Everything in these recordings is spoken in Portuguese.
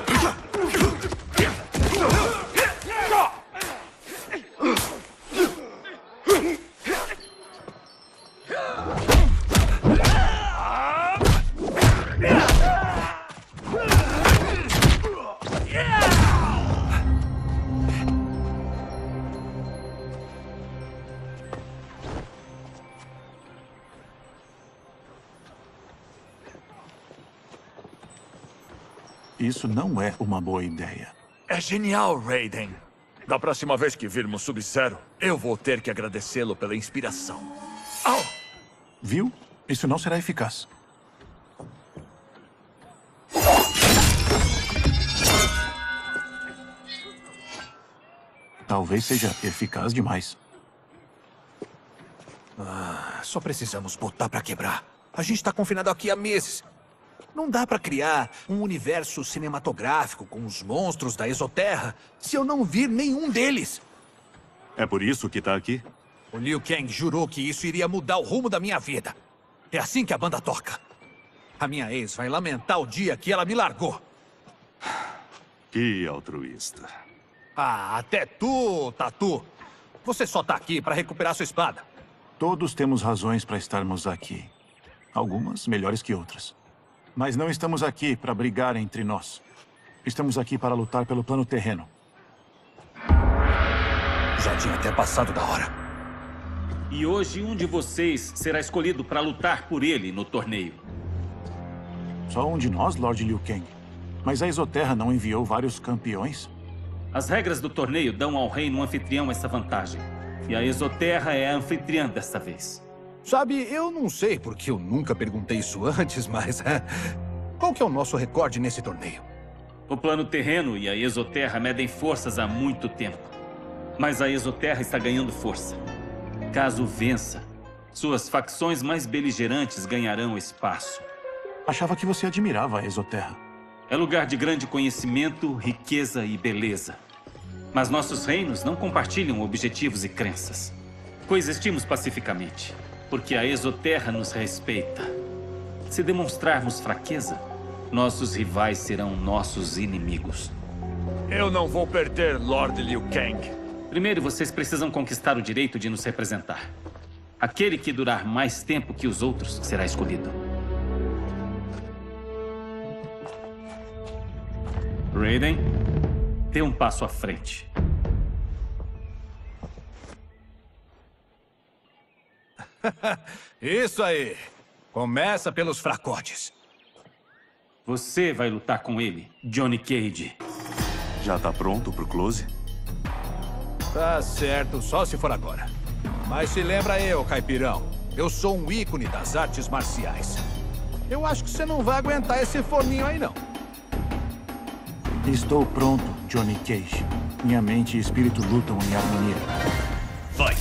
Isso não é uma boa ideia. É genial, Raiden. Da próxima vez que virmos Sub-Zero, eu vou ter que agradecê-lo pela inspiração. Au! Viu? Isso não será eficaz. Talvez seja eficaz demais. Só precisamos botar pra quebrar. A gente tá confinado aqui há meses. Não dá pra criar um universo cinematográfico com os monstros da Exoterra se eu não vir nenhum deles. É por isso que tá aqui? O Liu Kang jurou que isso iria mudar o rumo da minha vida. É assim que a banda toca. A minha ex vai lamentar o dia que ela me largou. Que altruísta. Até tu, Tatu. Você só tá aqui pra recuperar sua espada. Todos temos razões para estarmos aqui. Algumas melhores que outras. Mas não estamos aqui para brigar entre nós. Estamos aqui para lutar pelo plano terreno. Já tinha até passado da hora. E hoje um de vocês será escolhido para lutar por ele no torneio. Só um de nós, Lord Liu Kang. Mas a Exoterra não enviou vários campeões? As regras do torneio dão ao reino anfitrião essa vantagem. E a Exoterra é a anfitriã desta vez. Sabe, eu não sei porque eu nunca perguntei isso antes, mas... qual que é o nosso recorde nesse torneio? O plano terreno e a Exoterra medem forças há muito tempo. Mas a Exoterra está ganhando força. Caso vença, suas facções mais beligerantes ganharão espaço. Achava que você admirava a Exoterra. É lugar de grande conhecimento, riqueza e beleza. Mas nossos reinos não compartilham objetivos e crenças. Coexistimos pacificamente, porque a Exoterra nos respeita. Se demonstrarmos fraqueza, nossos rivais serão nossos inimigos. Eu não vou perder, Lord Liu Kang. Primeiro, vocês precisam conquistar o direito de nos representar. Aquele que durar mais tempo que os outros será escolhido. Raiden, dê um passo à frente. Isso aí. Começa pelos fracotes. Você vai lutar com ele, Johnny Cage. Já tá pronto pro close? Tá certo, só se for agora. Mas se lembra eu, Caipirão. Eu sou um ícone das artes marciais. Eu acho que você não vai aguentar esse forninho aí, não. Estou pronto, Johnny Cage. Minha mente e espírito lutam em harmonia. Vai!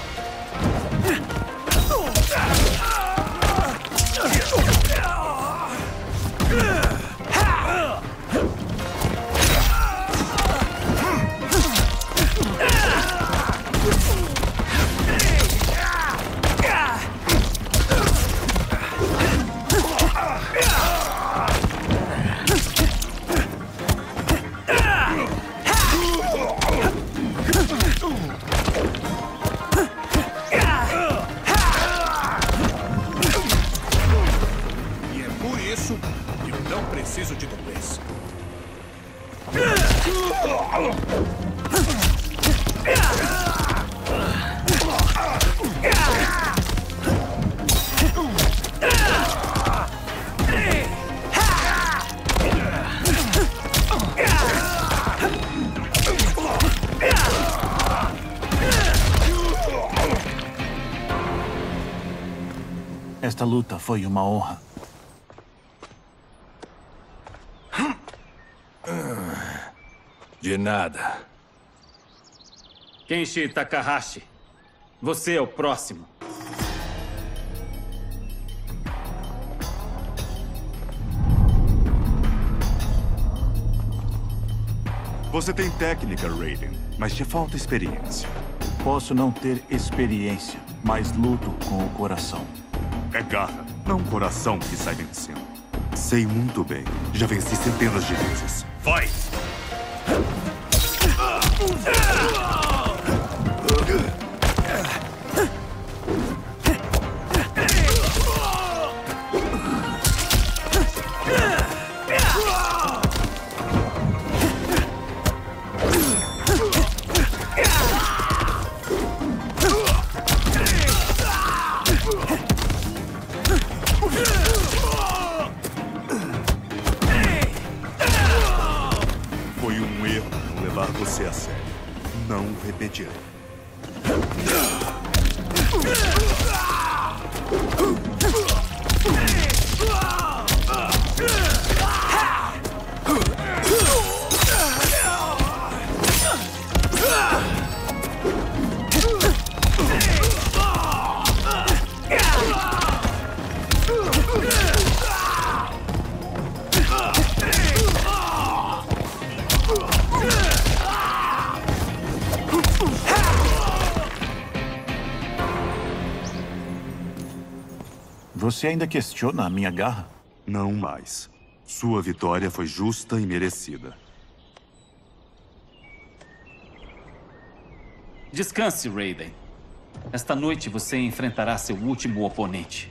Preciso de dublês. Esta luta foi uma honra. De nada. Kenshi Takahashi, você é o próximo. Você tem técnica, Raiden, mas te falta experiência. Posso não ter experiência, mas luto com o coração. É garra, não coração que sai vencendo. Sei muito bem. Já venci centenas de vezes. Fight! Foi um erro não levar você a sério. Não repetirei. Você ainda questiona a minha garra? Não mais. Sua vitória foi justa e merecida. Descanse, Raiden. Esta noite você enfrentará seu último oponente.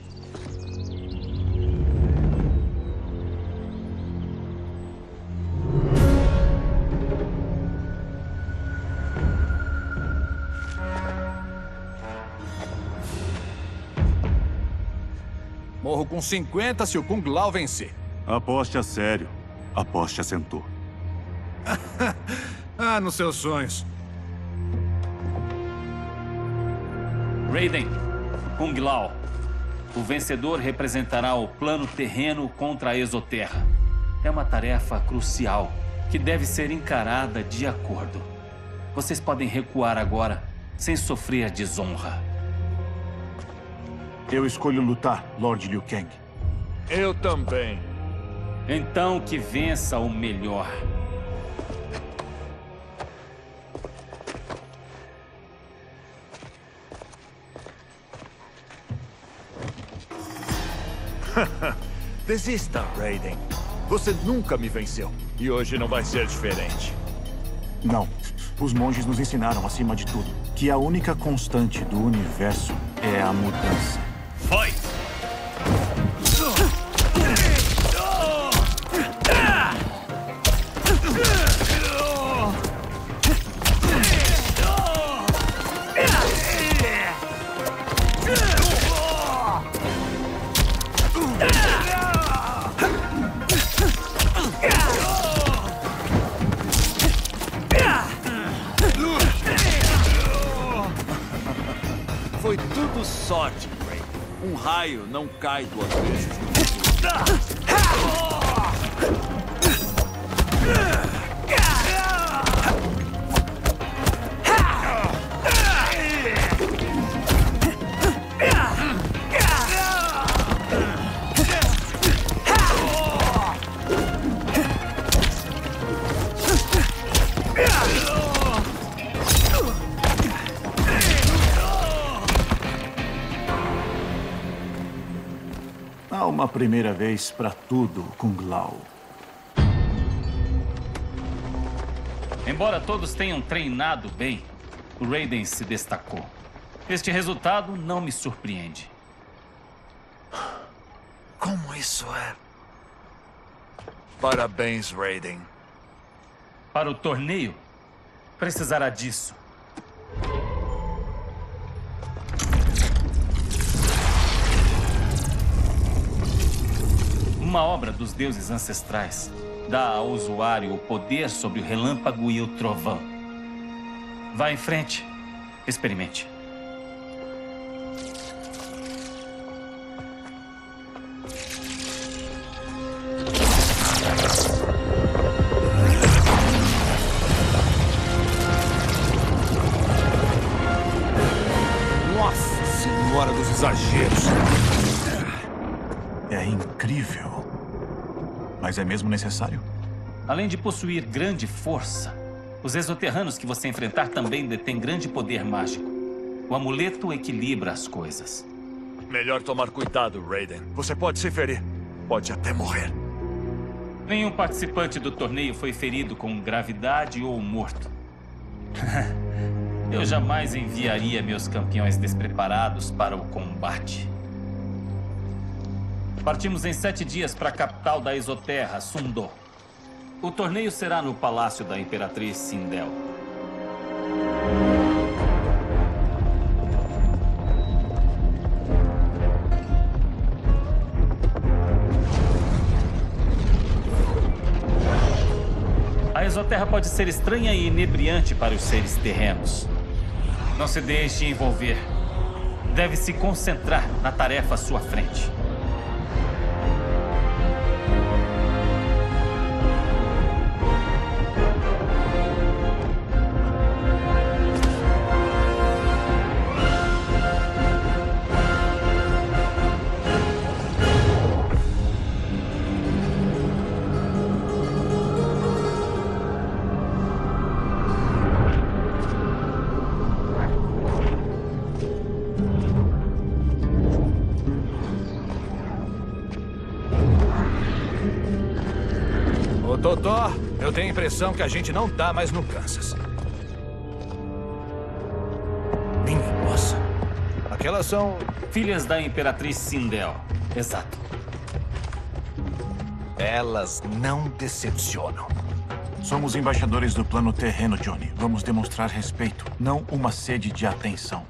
Morro com 50 se o Kung Lao vencer. Aposte a sério. Aposte a Centaur. Ah, nos seus sonhos. Raiden, Kung Lao. O vencedor representará o plano terreno contra a Exoterra. É uma tarefa crucial que deve ser encarada de acordo. Vocês podem recuar agora sem sofrer desonra. Eu escolho lutar, Lord Liu Kang. Eu também. Então que vença o melhor. Desista, Raiden. Você nunca me venceu. E hoje não vai ser diferente. Não. Os monges nos ensinaram, acima de tudo, que a única constante do universo é a mudança. Fight! Foi tudo sorte, Raiden. Um raio não cai 2 vezes no futuro. Há uma primeira vez para tudo, Kung Lao. Embora todos tenham treinado bem, o Raiden se destacou. Este resultado não me surpreende. Como isso é? Parabéns, Raiden. Para o torneio, precisará disso. Uma obra dos deuses ancestrais dá ao usuário o poder sobre o relâmpago e o trovão. Vá em frente. Experimente. Nossa Senhora dos Exageros. É incrível. Mas é mesmo necessário? Além de possuir grande força, os exoterranos que você enfrentar também detêm grande poder mágico. O amuleto equilibra as coisas. Melhor tomar cuidado, Raiden. Você pode se ferir. pode até morrer. Nenhum participante do torneio foi ferido com gravidade ou morto. Eu jamais enviaria meus campeões despreparados para o combate. Partimos em 7 dias para a capital da Exoterra, Sundó. O torneio será no palácio da Imperatriz Sindel. A Exoterra pode ser estranha e inebriante para os seres terrenos. Não se deixe envolver. Deve se concentrar na tarefa à sua frente. Totó, eu tenho a impressão que a gente não tá mais no Kansas. Minha nossa. Aquelas são... Filhas da Imperatriz Sindel. Exato. Elas não decepcionam. Somos embaixadores do plano terreno, Johnny. Vamos demonstrar respeito, não uma sede de atenção.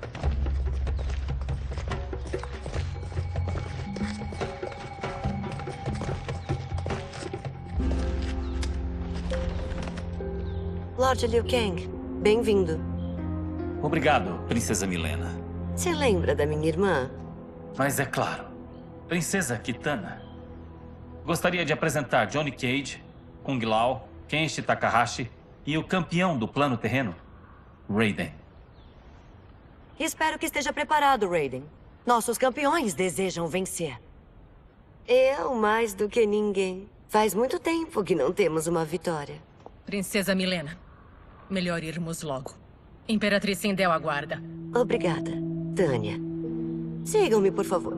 Lord Liu Kang, bem-vindo. Obrigado, Princesa Milena. Você lembra da minha irmã? Mas é claro, Princesa Kitana. Gostaria de apresentar Johnny Cage, Kung Lao, Kenshi Takahashi e o campeão do plano terreno, Raiden. Espero que esteja preparado, Raiden. Nossos campeões desejam vencer. Eu mais do que ninguém. Faz muito tempo que não temos uma vitória. Princesa Milena, melhor irmos logo. Imperatriz Sindel aguarda. Obrigada, Tânia. Sigam-me, por favor.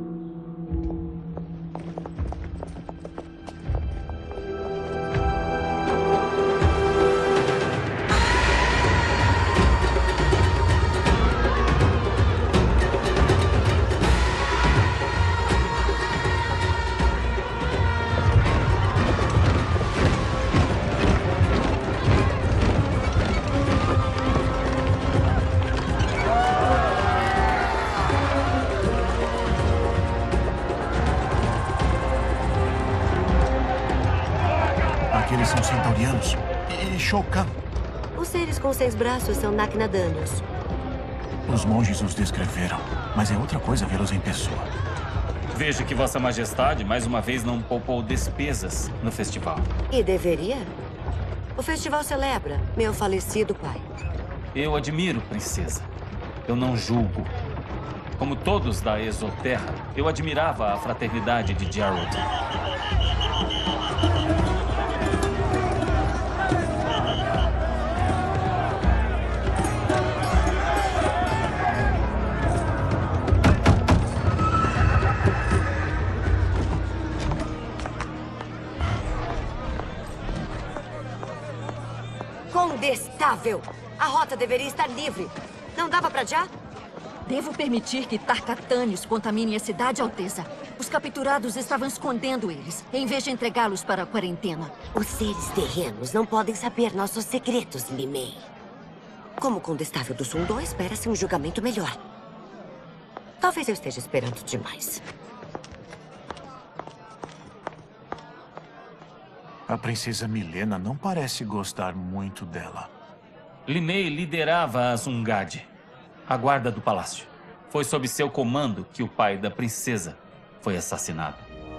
Aqueles são centaurianos. E Shao Kahn. Os seres com 6 braços são Naknadanios. Os monges os descreveram, mas é outra coisa vê-los em pessoa. Vejo que Vossa Majestade mais uma vez não poupou despesas no festival. E deveria? O festival celebra meu falecido pai. Eu admiro, princesa. Eu não julgo. Como todos da Exoterra, eu admirava a fraternidade de Jarrod. Condestável! A rota deveria estar livre. Não dava pra adiar? Devo permitir que Tarkatânios contamine a cidade, Alteza. Os capturados estavam escondendo eles, em vez de entregá-los para a quarentena. Os seres terrenos não podem saber nossos segredos, Limei. Como condestável do Sundó, espera-se um julgamento melhor. Talvez eu esteja esperando demais. A princesa Milena não parece gostar muito dela. Limei liderava a Zungad, a guarda do palácio. Foi sob seu comando que o pai da princesa foi assassinado.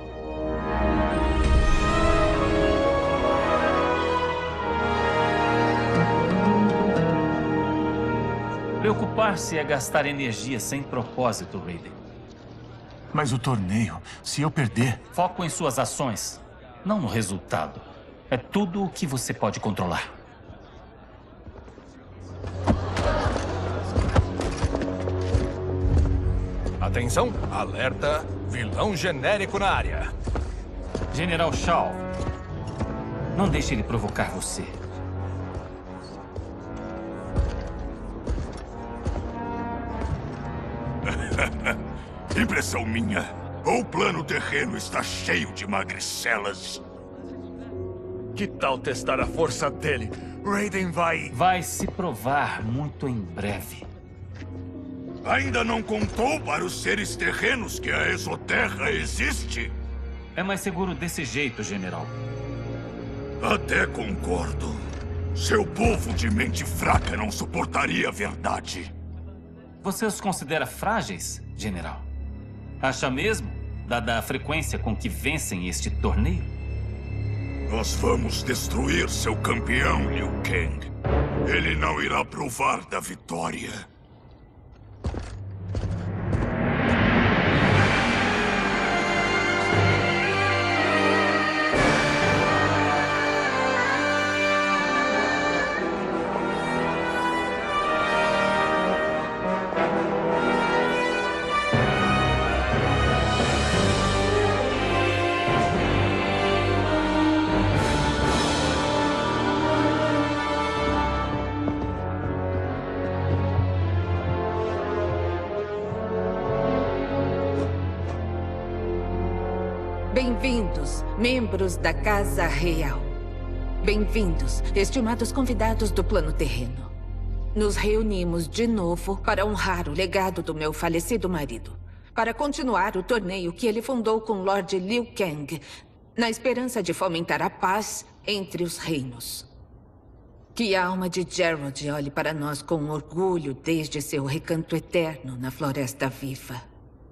Preocupar-se é gastar energia sem propósito, Raiden. Mas o torneio, se eu perder... Foco em suas ações, não no resultado. É tudo o que você pode controlar. Atenção, alerta, vilão genérico na área. General Shaw, não deixe ele provocar você. Impressão minha. Ou o plano terreno está cheio de magricelas. Que tal testar a força dele? Raiden vai... Vai se provar muito em breve. Ainda não contou para os seres terrenos que a Exoterra existe? É mais seguro desse jeito, general. Até concordo. Seu povo de mente fraca não suportaria a verdade. Você os considera frágeis, general? Acha mesmo, dada a frequência com que vencem este torneio? Nós vamos destruir seu campeão, Liu Kang. Ele não irá provar da vitória. Bem-vindos, membros da Casa Real. Bem-vindos, estimados convidados do plano terreno. Nos reunimos de novo para honrar o legado do meu falecido marido. Para continuar o torneio que ele fundou com Lord Liu Kang, na esperança de fomentar a paz entre os reinos. Que a alma de Gerald olhe para nós com orgulho desde seu recanto eterno na Floresta Viva.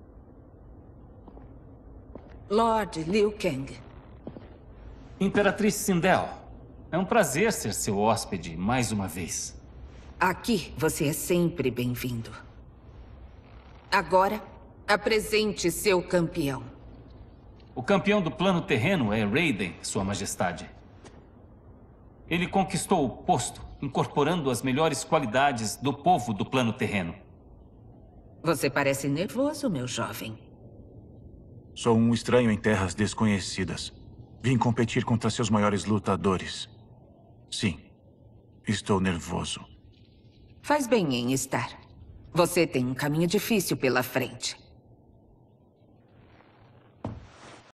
Lord Liu Kang. Imperatriz Sindel, é um prazer ser seu hóspede mais uma vez. Aqui você é sempre bem-vindo. Agora, apresente seu campeão. O campeão do plano terreno é Raiden, Sua Majestade. Ele conquistou o posto, incorporando as melhores qualidades do povo do plano terreno. Você parece nervoso, meu jovem. Sou um estranho em terras desconhecidas. Vim competir contra seus maiores lutadores. Sim, estou nervoso. Faz bem em estar. Você tem um caminho difícil pela frente.